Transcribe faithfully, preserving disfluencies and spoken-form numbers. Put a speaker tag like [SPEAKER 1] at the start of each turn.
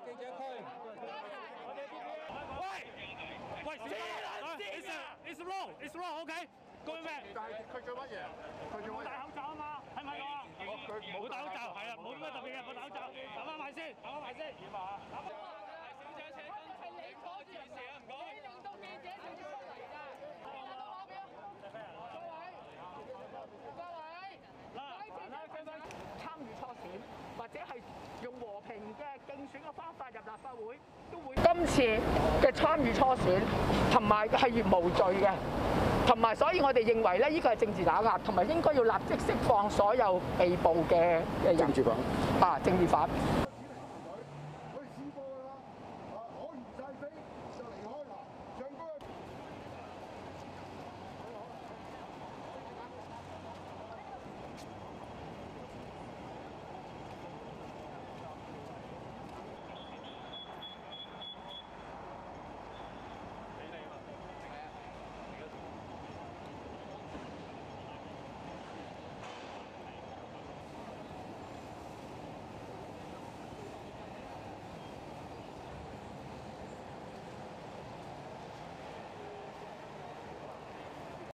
[SPEAKER 1] 記者區。喂喂，黐撚線啊 ！It's wrong, it's wrong, OK。講咩？
[SPEAKER 2] 但係佢做乜嘢？佢做乜嘢？
[SPEAKER 1] 戴口罩啊嘛，係咪我？
[SPEAKER 2] 佢
[SPEAKER 1] 冇戴口罩，係啊，冇咩特別嘅，冇戴口罩。打翻埋先，打翻埋先。點啊？打翻。小姐請係你阻住件事啊！唔該。你令到記者直接出嚟㗎。各位，各位，嗱嗱，參與初選或者係用和平嘅競選嘅方法入立法會，都會。今次嘅參與初選同埋係無罪嘅。同埋，所以我哋認為咧，呢個係政治打壓，同埋應該要立即釋放所有被捕嘅嘅人。政治犯啊，政治犯。